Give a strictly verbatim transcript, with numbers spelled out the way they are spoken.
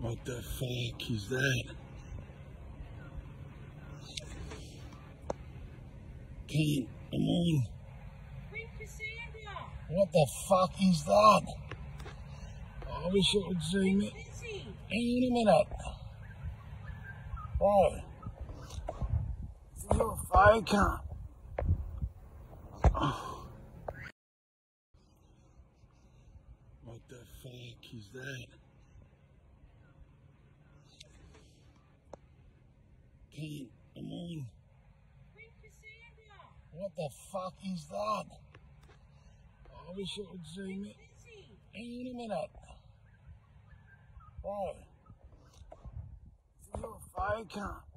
What the fuck is that? Kate, come on. What the fuck is that? I wish it would zoom in. Hang on a minute. Whoa. It's a U F O car. Oh. What the fuck is that? Kate, come on. What the fuck is that? I wish it would zoom in. Hang on a minute. Whoa. It's a U F O car.